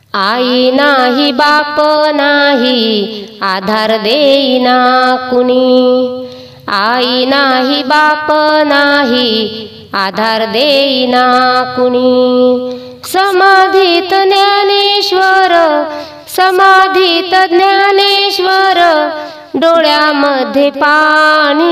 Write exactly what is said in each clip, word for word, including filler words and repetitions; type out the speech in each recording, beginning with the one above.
आई नाही बाप नाही आधार देईना कुणी। आई नाही बाप नाही आधार देईना कुणी। समाधीत ज्ञानेश्वर समाधीत ज्ञानेश्वर डोळ्यामध्ये पाणी।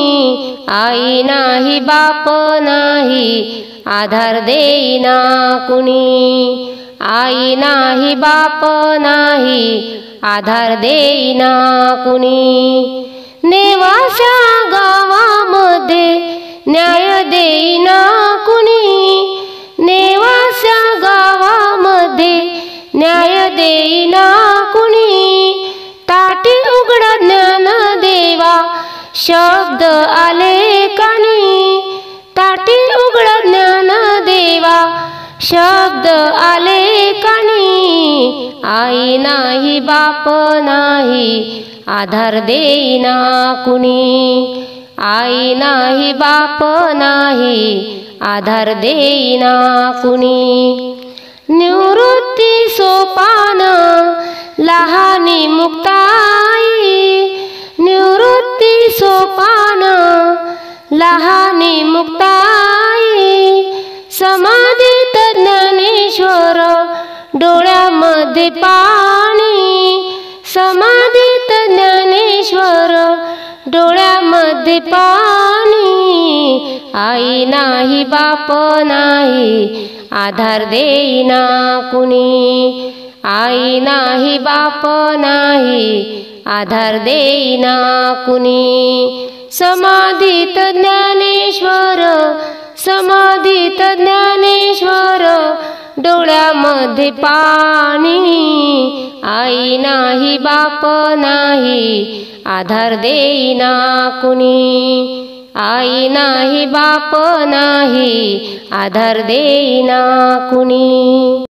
आई नाही बाप नाही आधार देईना कुणी। आई नाही बाप नाही आधार देईना कुणी। नेवासा गावामध्ये न्याय देईना कुणी। नेवासा गावामध्ये न्याय देईना कुणी। ताटी उघड ज्ञान देवा शब्द आले कानी। ताटी उघड ज्ञान देवा शब्द आले कानी। आई नाही बाप नाही आधार देईना कुणी। आई नाही बाप नाही आधार देईना कुणी। निवृत्ती सोपान लहानी मुक्ताई। निवृत्ती सोपान लहानी मुक्ताई। समाधीत ज्ञानेश्वर डोळ्यामध्ये पाणी। समाधीत ज्ञानेश्वर डोळ्यामध्ये पाणी। आई नाही बाप नाही आधार देईना कुणी। आई नाही बाप नाही आधार देईना कुणी। समाधीत ज्ञानेश्वर समाधीत ज्ञानेश्वर डोळ्यामध्ये पाणी। आई नाही बाप नाही आधार देईना कुणी। आई नाही बाप नाही आधार देईना कुणी।